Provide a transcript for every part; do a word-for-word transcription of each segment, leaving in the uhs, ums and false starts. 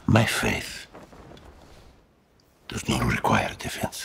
My faith does not require defense.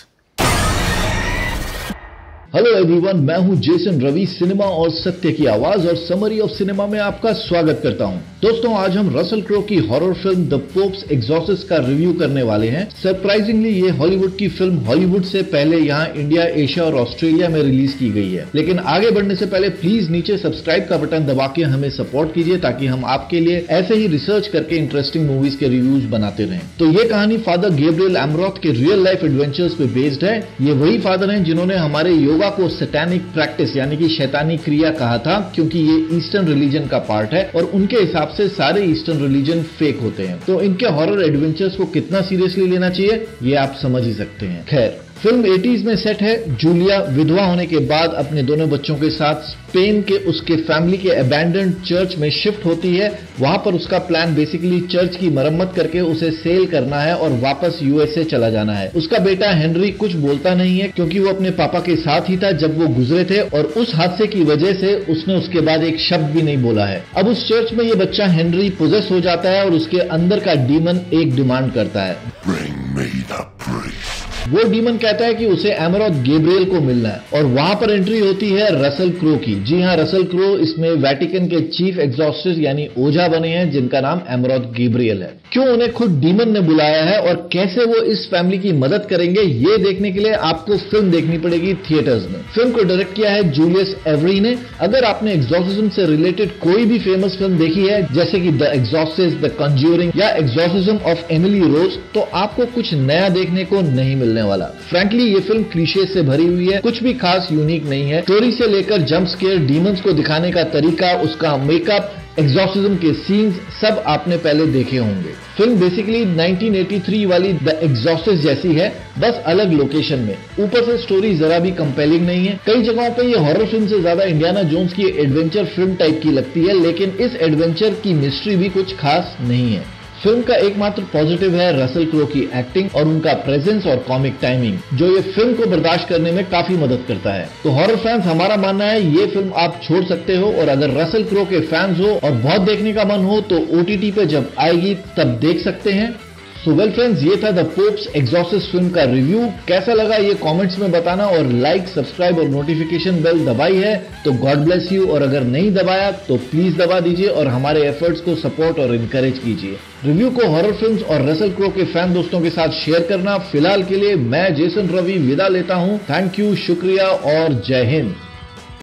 Hello everyone, मैं हूं Jason Ravi, cinema और सत्य की आवाज और समरी ऑफ सिनेमा में आपका स्वागत करता हूं। दोस्तों, आज हम रसल क्रो की horror film the Pope's exorcist का रिव्यू करने वाले हैं। सरप्राइजिंगली ये हॉलीवुड की फिल्म हॉलीवुड से पहले यहां इंडिया, एशिया और ऑस्ट्रेलिया में रिलीज की गई है। लेकिन आगे बढ़ने से पहले प्लीज नीचे सब्सक्राइब का बटन दबा के हमें सपोर्ट कीजिए, ताकि हम आपके लिए ऐसे ही रिसर्च करके इंटरेस्टिंग मूवीज के रिव्यूज बनाते रहें। तो ये कहानी फादर गैब्रियल एमरॉथ के रियल लाइफ एडवेंचर्स पे बेस्ड है। ये वही फादर हैं जिन्होंने हमारे योगा को सैतानिक प्रैक्टिस यानी कि शैतानी क्रिया कहा था, क्योंकि ये ईस्टर्न रिलीजन का पार्ट है और उनके हिसाब से सारे ईस्टर्न रिलीजन फेक होते हैं। तो इनके हॉरर एडवेंचर्स को कितना सीरियसली लेना चाहिए ये आप समझ ही सकते हैं। खैर, फिल्म एटीज़ में सेट है। जूलिया विधवा होने के बाद अपने दोनों बच्चों के साथ स्पेन के उसके फैमिली के अबैंडन्ड चर्च में शिफ्ट होती है। वहां पर उसका प्लान बेसिकली चर्च की मरम्मत करके उसे सेल करना है और वापस यूएसए चला जाना है। उसका बेटा हेनरी कुछ बोलता नहीं है, क्योंकि वो अपने पापा के साथ ही था जब वो गुजरे थे, और उस हादसे की वजह से उसने उसके बाद एक शब्द भी नहीं बोला है। अब उस चर्च में ये बच्चा हेनरी पोजेस हो जाता है और उसके अंदर का डीमन एक डिमांड करता है। Bring me the priest. वो डीमन कहता है कि उसे एमरॉथ गैब्रियल को मिलना है, और वहां पर एंट्री होती है रसल क्रो की। जी हां, रसल क्रो इसमें वेटिकन के चीफ एग्जॉर्सिस्ट यानी ओझा बने हैं, जिनका नाम एमरॉथ गैब्रियल है। क्यों उन्हें खुद डीमन ने बुलाया है और कैसे वो इस फैमिली की मदद करेंगे, ये देखने के लिए आपको फिल्म देखनी पड़ेगी थिएटर्स में। फिल्म को डायरेक्ट किया है जूलियस एवरी ने। अगर आपने एग्जॉर्सिज्म से रिलेटेड कोई भी फेमस फिल्म देखी है, जैसे कि द एग्जॉर्सिस्ट, द कॉन्ज्यूरिंग या एग्जॉर्सिज्म ऑफ एमिली रोज, तो आपको कुछ नया देखने को नहीं मिलने वाला। फ्रैंकली ये फिल्म क्लीशे से भरी हुई है, कुछ भी खास यूनिक नहीं है। स्टोरी से लेकर जंप स्केयर, डीमंस को दिखाने का तरीका, उसका मेकअप, एग्जॉर्सिज्म के सीन्स, सब आपने पहले देखे होंगे। Film basically nineteen eighty three वाली द एग्जॉर्सिस्ट जैसी है, बस अलग लोकेशन में। ऊपर से स्टोरी जरा भी कंपेलिंग नहीं है। कई जगहों पे ये हॉरर फिल्म से ज्यादा इंडियाना जोन्स की एडवेंचर फिल्म टाइप की लगती है, लेकिन इस एडवेंचर की मिस्ट्री भी कुछ खास नहीं है। फिल्म का एकमात्र पॉजिटिव है रसल क्रो की एक्टिंग और उनका प्रेजेंस और कॉमिक टाइमिंग, जो ये फिल्म को बर्दाश्त करने में काफी मदद करता है। तो हॉरर फैंस, हमारा मानना है ये फिल्म आप छोड़ सकते हो, और अगर रसल क्रो के फैंस हो और बहुत देखने का मन हो तो ओटीटी पे जब आएगी तब देख सकते हैं। सो वेल फ्रेंड्स, ये था द पोप्स एक्सॉर्सिस्ट फिल्म का रिव्यू। कैसा लगा ये कमेंट्स में बताना, और लाइक, सब्सक्राइब और नोटिफिकेशन बेल दबाई है तो गॉड ब्लेस यू, और अगर नहीं दबाया तो प्लीज दबा दीजिए और हमारे एफर्ट्स को सपोर्ट और इनकरेज कीजिए। रिव्यू को हॉरर फिल्म्स और रसल क्रो के फैन दोस्तों के साथ शेयर करना। फिलहाल के लिए मैं जेसन रवि विदा लेता हूं। थैंक यू, शुक्रिया और जय हिंद।